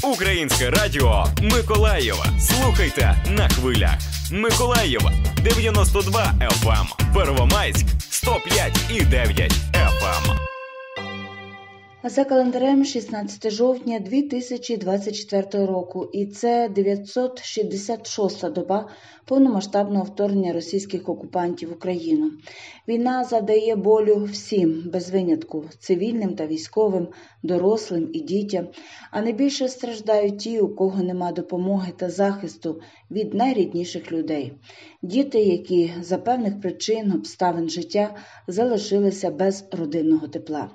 Українське радіо Миколаєва. Слухайте на хвилях. Миколаєва 92 FM, Первомайськ 105,9 FM. За календарем 16 жовтня 2024 року, і це 966-та доба повномасштабного вторгнення російських окупантів в Україну. Війна завдає болю всім, без винятку, цивільним та військовим, дорослим і дітям, а найбільше страждають ті, у кого нема допомоги та захисту від найрідніших людей. Діти, які за певних причин, обставин життя залишилися без родинного тепла.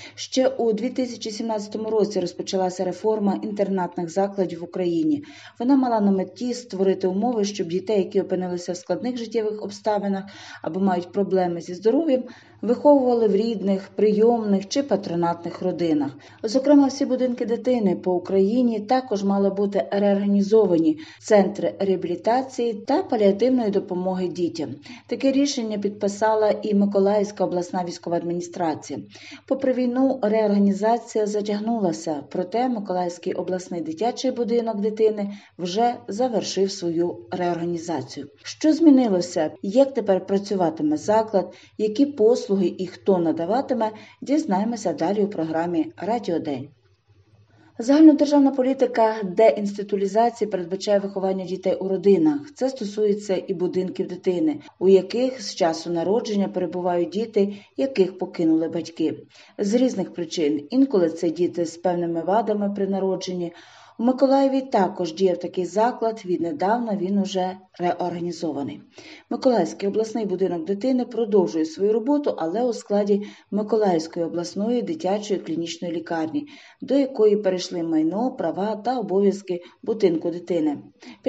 Ще у 2017 році розпочалася реформа інтернатних закладів в Україні. Вона мала на меті створити умови, щоб дітей, які опинилися в складних життєвих обставинах або мають проблеми зі здоров'ям, виховували в рідних, прийомних чи патронатних родинах. Зокрема, всі будинки дитини по Україні також мали бути реорганізовані центри реабілітації та паліативної допомоги дітям. Таке рішення підписала і Миколаївська обласна військова адміністрація. Попри війну, реорганізація затягнулася, проте Миколаївський обласний дитячий будинок дитини вже завершив свою реорганізацію. Що змінилося? Як тепер працюватиме заклад? Які послуги і хто надаватиме? Дізнаємося далі у програмі «Радіодень». Загальнодержавна політика деінституалізації передбачає виховання дітей у родинах. Це стосується і будинків дитини, у яких з часу народження перебувають діти, яких покинули батьки. З різних причин. Інколи це діти з певними вадами при народженні. У Миколаєві також діяв такий заклад, віднедавна він уже реорганізований. Миколаївський обласний будинок дитини продовжує свою роботу, але у складі Миколаївської обласної дитячої клінічної лікарні, до якої перейшли майно, права та обов'язки будинку дитини.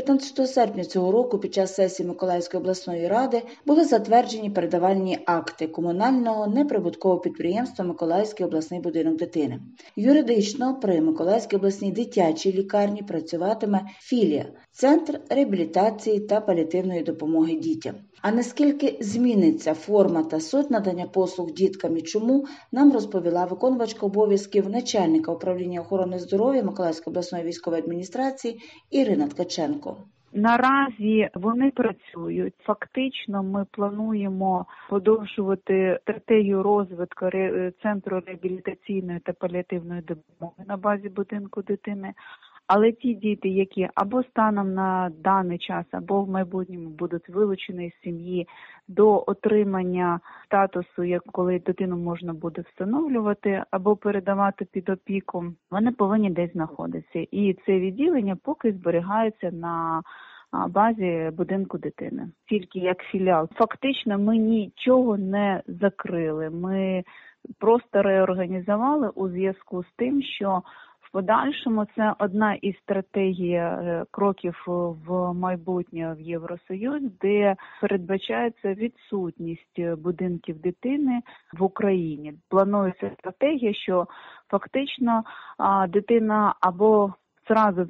15 серпня цього року під час сесії Миколаївської обласної ради були затверджені передавальні акти комунального неприбуткового підприємства Миколаївський обласний будинок дитини. Юридично при Миколаївській обласній дитячій лікарні працюватиме філія – Центр реабілітації та паліативної допомоги дітям. А наскільки зміниться форма та суть надання послуг діткам і чому, нам розповіла виконувачка обов'язків начальника управління охорони здоров'я Миколаївської обласної військової адміністрації Ірина Ткаченко. Наразі вони працюють. Фактично ми плануємо подовжувати стратегію розвитку Центру реабілітаційної та паліативної допомоги на базі будинку дитини. Але ті діти, які або станом на даний час, або в майбутньому будуть вилучені з сім'ї до отримання статусу, як коли дитину можна буде встановлювати або передавати під опіку, вони повинні десь знаходитися. І це відділення поки зберігається на базі будинку дитини, тільки як філіал. Фактично ми нічого не закрили, ми просто реорганізували у зв'язку з тим, що в подальшому це одна із стратегій кроків в майбутнє в Євросоюз, де передбачається відсутність будинків дитини в Україні. Планується стратегія, що фактично дитина або зразу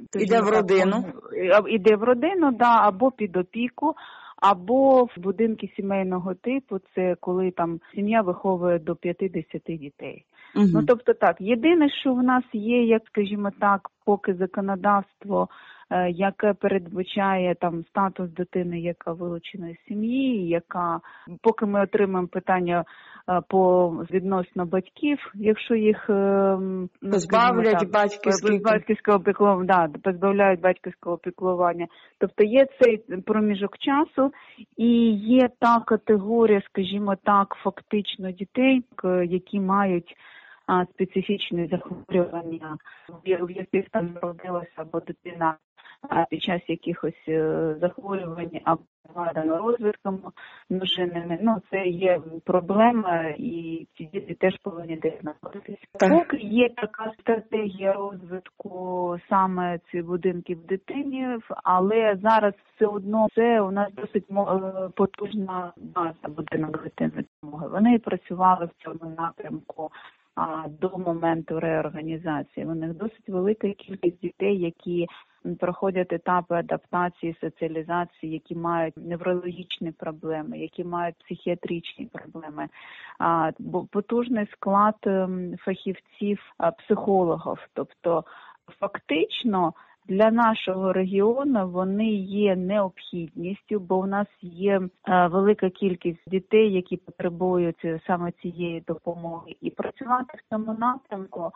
іде в родину, або під опіку, або в будинки сімейного типу, це коли там сім'я виховує до 50 дітей. Ну, тобто так, єдине, що в нас є, як, скажімо так, поки законодавство, яке передбачає там статус дитини, яка вилучена з сім'ї, яка, поки ми отримаємо питання по відносно батьків, якщо їх позбавлять батьківського піклування, позбавляють батьківського піклування. Тобто є цей проміжок часу і є та категорія, скажімо так, фактично дітей, які мають специфічні захворювання, в яких там народилася або дитина під час якихось захворювань або вадами розвитком множинними. Ну, це є проблема, і ці діти теж повинні десь знаходитися. Поки є така стратегія розвитку саме цих будинків дитині, але зараз все одно це у нас досить потужна база будинок дитини. Вони працювали в цьому напрямку до моменту реорганізації. У них досить велика кількість дітей, які проходять етапи адаптації, соціалізації, які мають неврологічні проблеми, які мають психіатричні проблеми. Потужний склад фахівців, психологів, тобто Фактично, для нашого регіону вони є необхідністю, бо у нас є велика кількість дітей, які потребують саме цієї допомоги. І працювати в цьому напрямку,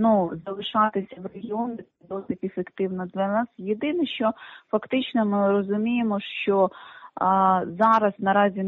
залишатися в регіоні досить ефективно для нас. Єдине, що фактично ми розуміємо, що зараз наразі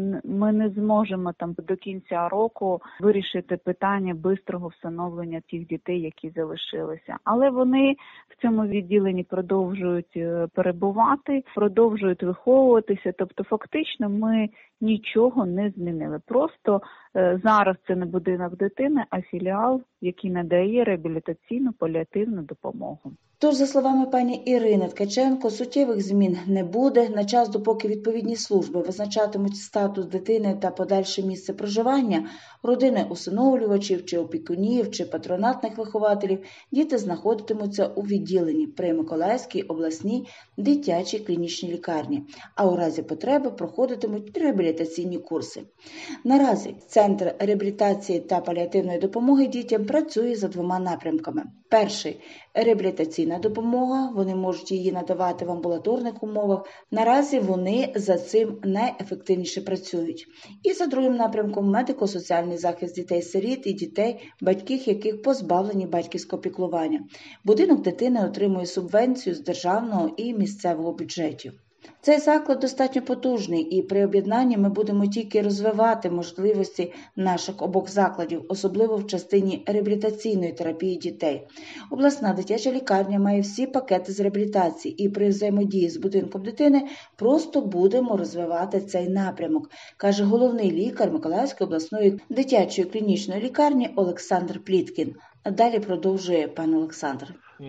ми не зможемо до кінця року вирішити питання швидкого встановлення тих дітей, які залишилися. Але вони в цьому відділенні продовжують перебувати, продовжують виховуватися. Тобто фактично ми нічого не змінили. Просто зараз це не будинок дитини, а філіал, який надає реабілітаційну паліативну допомогу. Тож, за словами пані Ірини Ткаченко, суттєвих змін не буде на час, допоки відповідні служби визначатимуть статус дитини та подальше місце проживання, родини усиновлювачів чи опікунів, чи патронатних вихователів, діти знаходитимуться у відділенні при Миколаївській обласній дитячій клінічній лікарні, а у разі потреби проходитимуть реабілітаційні курси. Наразі Центр реабілітації та паліативної допомоги дітям працює за двома напрямками. Перший – реабілітаційна допомога, вони можуть її надавати в амбулаторних умовах. Наразі вони за цим найефективніше працюють. І за другим напрямком – медико-соціальний захист дітей-сиріт і дітей, батьків яких позбавлені батьківського піклування. Будинок дитини отримує субвенцію з державного і місцевого бюджетів. Цей заклад достатньо потужний, і при об'єднанні ми будемо тільки розвивати можливості наших обох закладів, особливо в частині реабілітаційної терапії дітей. Обласна дитяча лікарня має всі пакети з реабілітації, і при взаємодії з будинком дитини просто будемо розвивати цей напрямок, каже головний лікар Миколаївської обласної дитячої клінічної лікарні Олександр Пліткін. Далі продовжує пан Олександр.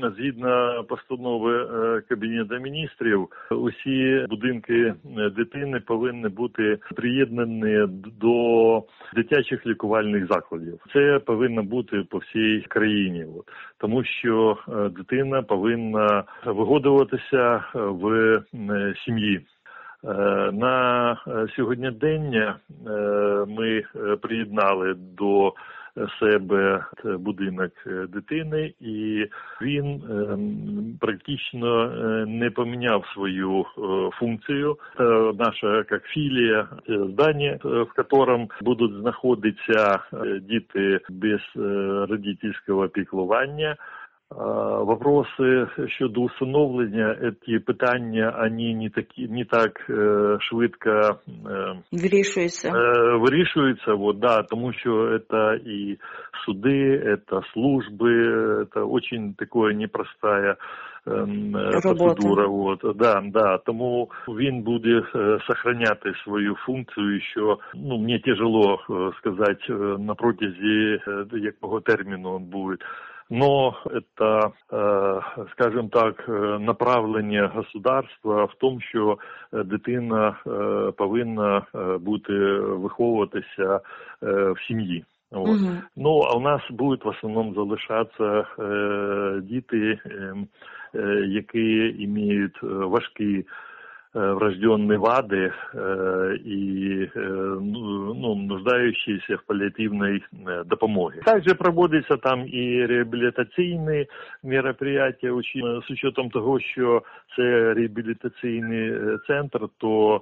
Згідно постанови Кабінету міністрів, усі будинки дитини повинні бути приєднані до дитячих лікувальних закладів. Це повинно бути по всій країні, тому що дитина повинна вигодовуватися в сім'ї. На сьогодні день ми приєднали до себе будинок дитини, і він практично не поміняв свою функцію. Це наша як філія здання, в якому будуть знаходитися діти без родительського піклування. Вопросы щодо усиновлення, ці питання, вони не так швидко вирішуються, тому що це і суди, це служби, це дуже така непростая процедура. Тому він буде зберігати свою функцію, що, мені тяжело сказати, на протязі якого терміну він буде. Но это, скажем так, направлення государства в тому, що дитина повинна бути виховуватися в сім'ї. А у нас будуть в основному залишатися діти, які мають важкі врожденные вады и нуждающиеся в паллиативной допомоге. Также проводятся там и реабилитаційні мероприятия, з учетом того, що це реабілітаційний центр, то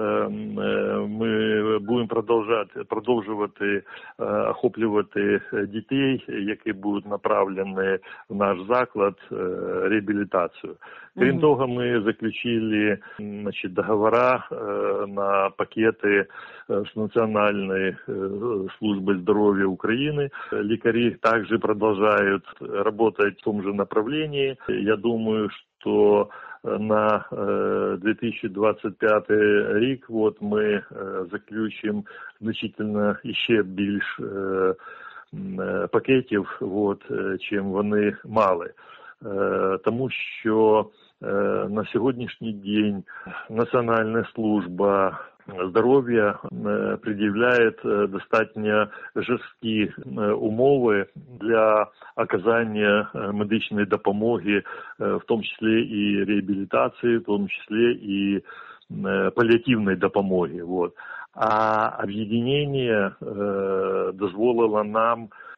ми будемо продовжувати охоплювати дітей, які будуть направлені в наш заклад реабілітацію. Крім того, ми заключили договора на пакеты с Национальной службой здоровья Украины. Лекари также продолжают работать в том же направлении. Я думаю, что на 2025 рік ми заключимо значительно ще більш пакетів, чим вони мали. Тому що на сьогоднішній день Національна служба здоров'я пред'являє достатньо жорсткі умови для оказання медичної допомоги, в тому числі і реабілітації, в тому числі і паліативної допомоги. А об'єднання дозволило нам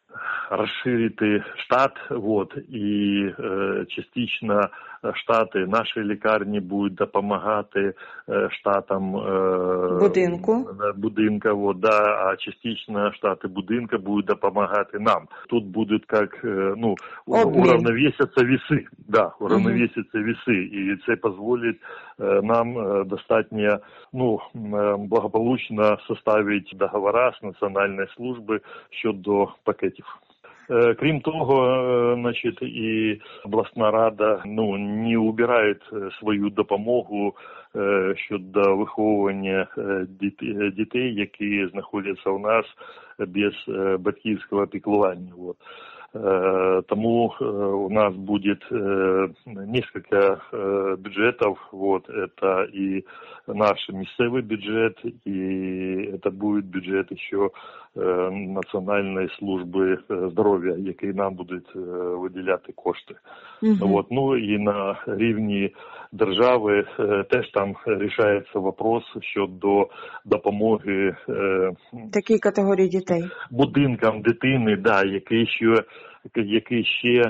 розширити штат, і частично штати нашої лікарні будуть допомагати штатам будинка, а частично штати будинка будуть допомагати нам. Тут будуть уравновесятся весы, уравновесятся весы, і це дозволить нам достатньо благополучно составити договори з Національної служби щодо пакетів. Крім того, і обласна рада не убирає свою допомогу щодо виховування дітей, які знаходяться у нас без батьківського піклування. Тому у нас будет несколько бюджетов, это и наш місцевий бюджет, и это будет бюджет еще Національної служби здоров'я, який нам будуть виділяти кошти. І на рівні держави теж там рішається вопрос щодо допомоги такій категорії дітей. Будинкам дитини, які ще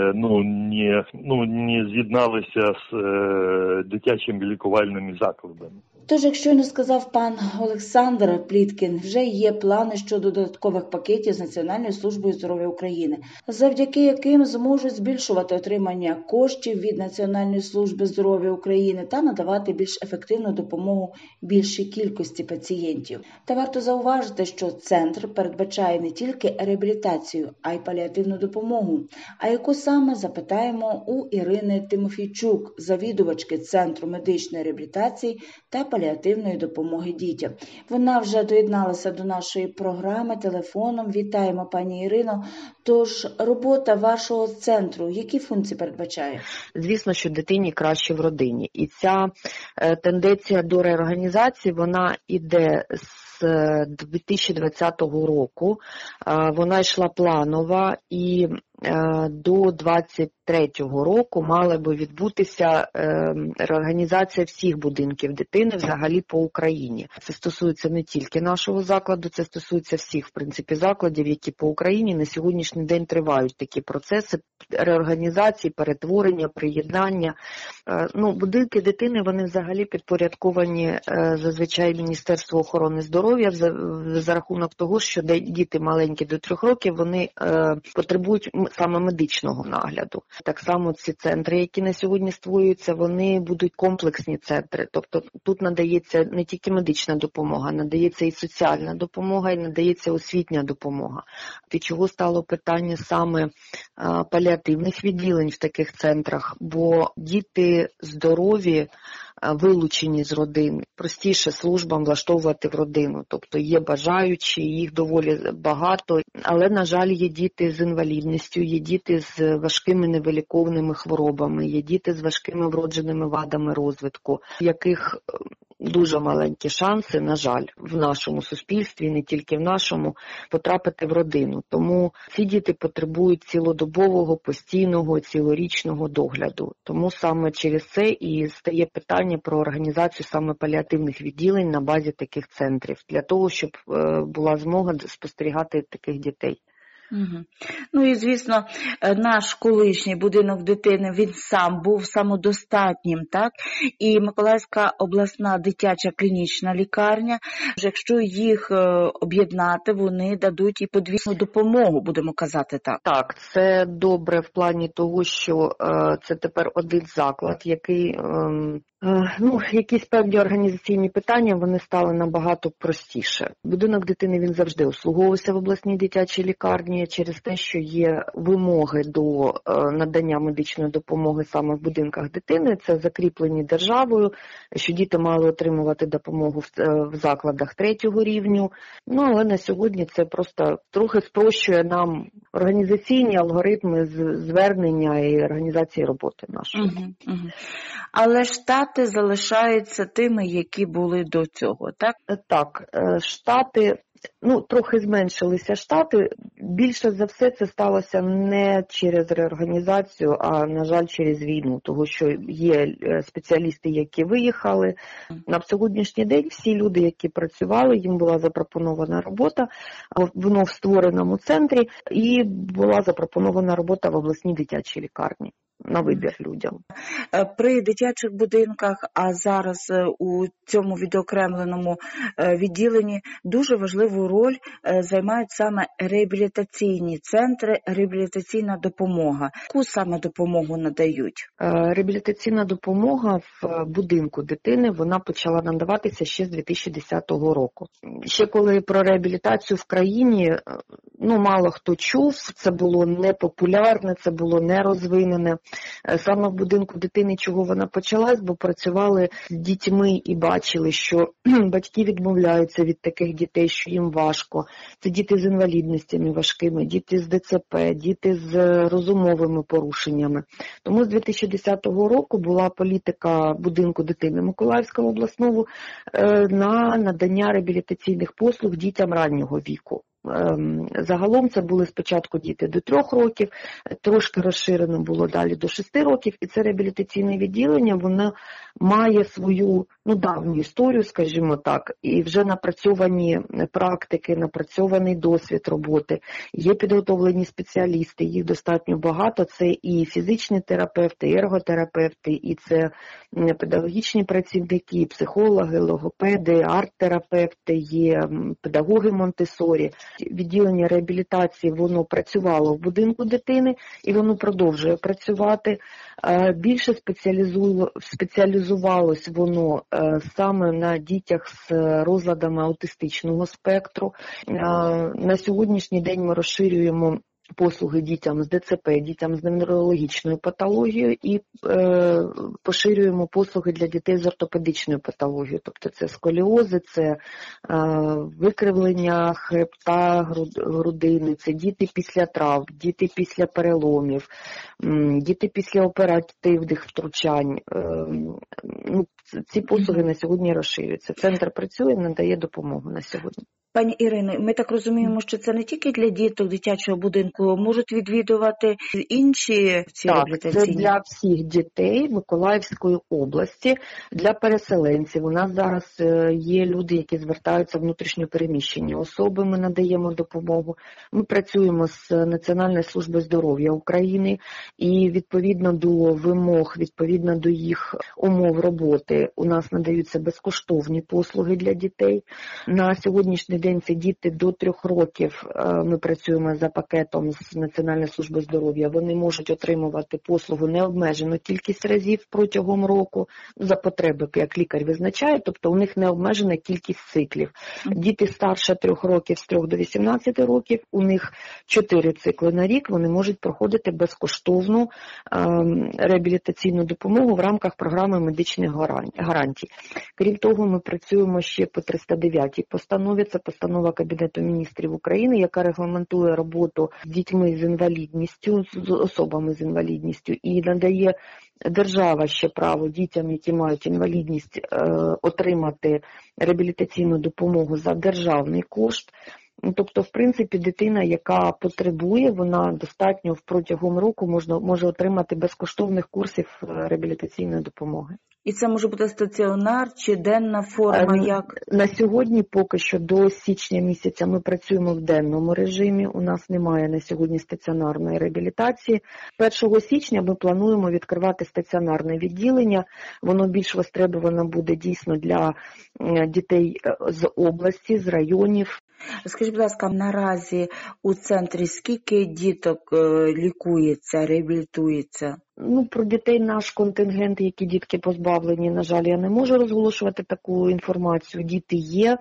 не з'єдналися з дитячими лікувальними закладами. Тож, як щойно сказав пан Олександр Пліткін, вже є плани щодо додаткових пакетів з Національною службою здоров'я України, завдяки яким зможуть збільшувати отримання коштів від Національної служби здоров'я України та надавати більш ефективну допомогу більшій кількості пацієнтів. Та варто зауважити, що центр передбачає не тільки реабілітацію, а й паліативну допомогу. А яку саме, запитаємо у Ірини Тимофійчук, завідувачки Центру медичної реабілітації та паліативної допомоги дітям. Вона вже доєдналася до нашої програми телефоном. Вітаємо, пані Ірино. Тож, робота вашого центру, які функції передбачає? Звісно, що дитині краще в родині. І ця тенденція до реорганізації, вона іде з 2020 року. Вона йшла планова і до 2023 року мала би відбутися реорганізація всіх будинків дитини взагалі по Україні. Це стосується не тільки нашого закладу, це стосується всіх, в принципі, закладів, які по Україні на сьогоднішній день тривають такі процеси реорганізації, перетворення, приєднання. Будинки дитини, вони взагалі підпорядковані зазвичай Міністерству охорони здоров'я за рахунок того, що діти маленькі до 3 років, вони потребують саме медичного нагляду. Так само ці центри, які на сьогодні створюються, вони будуть комплексні центри. Тобто тут надається не тільки медична допомога, надається і соціальна допомога, і надається освітня допомога. Від чого стало питання саме паліативних відділень в таких центрах, бо діти здорові, вилучені з родин, простіше службам влаштовувати в родину. Тобто є бажаючі, їх доволі багато, але, на жаль, є діти з інвалідністю, є діти з важкими невиліковними хворобами, є діти з важкими вродженими вадами розвитку, яких дуже маленькі шанси, на жаль, в нашому суспільстві, не тільки в нашому, потрапити в родину. Тому ці діти потребують цілодобового, постійного, цілорічного догляду. Тому саме через це і стає питання про організацію саме паліативних відділень на базі таких центрів, для того, щоб була змога спостерігати таких дітей. І, звісно, наш колишній будинок дитини, він сам був самодостатнім, так? І Миколаївська обласна дитяча клінічна лікарня, якщо їх об'єднати, вони дадуть і подвійну допомогу, будемо казати так. Так, це добре в плані того, що це тепер один заклад, який... якісь певні організаційні питання, вони стали набагато простіше. Будинок дитини, він завжди обслуговувався в обласній дитячій лікарні через те, що є вимоги до надання медичної допомоги саме в будинках дитини. Це закріплені державою, що діти мали отримувати допомогу в закладах 3-го рівню. Але на сьогодні це просто трохи спрощує нам організаційні алгоритми звернення і організації роботи нашої. Але штати залишаються тими, які були до цього, так? Так, штати трохи зменшилися штати. Більше за все це сталося не через реорганізацію, а, на жаль, через війну. Тому що є спеціалісти, які виїхали. На сьогоднішній день всі люди, які працювали, їм була запропонована робота в створеному центрі і була запропонована робота в обласній дитячій лікарні. На вибір людям. При дитячих будинках, а зараз у цьому відокремленому відділенні дуже важливу роль займають саме реабілітаційні центри, реабілітаційна допомога. Яку саме допомогу надають? Реабілітаційна допомога в будинку дитини, вона почала надаватися ще з 2010 року. Ще коли про реабілітацію в країні, мало хто чув, це було непопулярне, це було нерозвинене. Саме в будинку дитини, чого вона почалась, бо працювали з дітьми і бачили, що батьки відмовляються від таких дітей, що їм важко. Це діти з інвалідностями важкими, діти з ДЦП, діти з розумовими порушеннями. Тому з 2010 року була політика будинку дитини Миколаївського обласного на надання реабілітаційних послуг дітям раннього віку. Загалом це були спочатку діти до 3 років, трошки розширено було далі до 6 років, і це реабілітаційне відділення, воно має свою давню історію, скажімо так, і вже напрацьовані практики, напрацьований досвід роботи, є підготовлені спеціалісти, їх достатньо багато, це і фізичні терапевти, і ерготерапевти, і це педагогічні працівники, і психологи, логопеди, арт-терапевти, є педагоги Монтессорі. Відділення реабілітації, воно працювало в будинку дитини і воно продовжує працювати. Більше спеціалізувалось воно саме на дітях з розладами аутистичного спектру. На сьогоднішній день ми розширюємо послуги дітям з ДЦП, дітям з неврологічною патологією і поширюємо послуги для дітей з ортопедичною патологією. Тобто це сколіози, це викривлення хребта, грудини, це діти після травм, діти після переломів, діти після оперативних втручань. Ці послуги на сьогодні розширюються. Центр працює, надає допомогу на сьогодні. Пані Ірино, ми так розуміємо, що це не тільки для діток дитячого будинку, можуть відвідувати інші реабілітаційні? Так, це для всіх дітей Миколаївської області, для переселенців. У нас зараз є люди, які звертаються внутрішньо переміщені особи, ми надаємо допомогу. Ми працюємо з Національною службою здоров'я України і відповідно до вимог, відповідно до їх умов роботи у нас надаються безкоштовні послуги для дітей. На сьогоднішній день це діти до 3 років, ми працюємо за пакетом з Національної служби здоров'я, вони можуть отримувати послугу необмежену кількість разів протягом року, за потреби, як лікар визначає, тобто у них необмежена кількість циклів. Діти старше 3 років, з 3 до 18 років, у них 4 цикли на рік, вони можуть проходити безкоштовну реабілітаційну допомогу в рамках програми медичних гарантій. Крім того, ми працюємо ще по 309-й постанові, це постанова Кабінету міністрів України, яка регламентує роботу з дітьми з інвалідністю, з особами з інвалідністю і надає держава ще право дітям, які мають інвалідність, отримати реабілітаційну допомогу за державний кошт. Тобто, в принципі, дитина, яка потребує, вона достатньо протягом року може отримати безкоштовних курсів реабілітаційної допомоги. І це може бути стаціонар чи денна форма? Як? На сьогодні поки що до січня місяця ми працюємо в денному режимі. У нас немає на сьогодні стаціонарної реабілітації. 1 січня ми плануємо відкривати стаціонарне відділення. Воно більш востребовано буде дійсно для дітей з області, з районів. Скажіть, будь ласка, наразі у центрі скільки діток лікується, реабілітується? Про дітей наш контингент, які дітки позбавлені, на жаль, я не можу розголошувати таку інформацію. Діти є,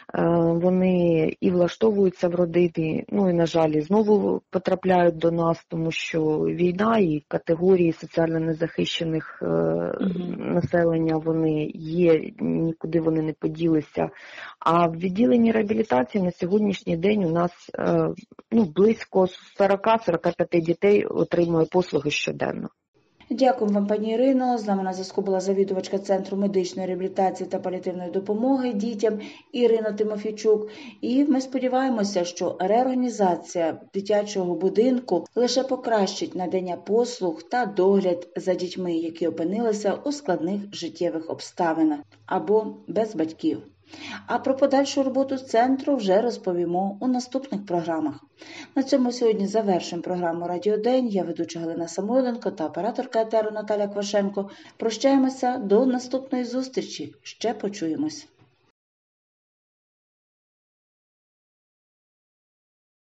вони і влаштовуються в родини, і, на жаль, знову потрапляють до нас, тому що війна і категорії соціально незахищених населення, вони є, нікуди вони не поділися. А в відділенні реабілітації на сьогоднішній день у нас близько 40-45 дітей отримує послуги щоденно. Дякую вам, пані Ірино. З нами на зв'язку була завідувачка Центру медичної реабілітації та паліативної допомоги дітям Ірина Тимофійчук. І ми сподіваємося, що реорганізація дитячого будинку лише покращить надання послуг та догляд за дітьми, які опинилися у складних життєвих обставинах або без батьків. А про подальшу роботу центру вже розповімо у наступних програмах. На цьому сьогодні завершуємо програму «Радіодень». Я ведуча Галина Самойленко та операторка етеру Наталя Квашенко. Прощаємося до наступної зустрічі. Ще почуємось.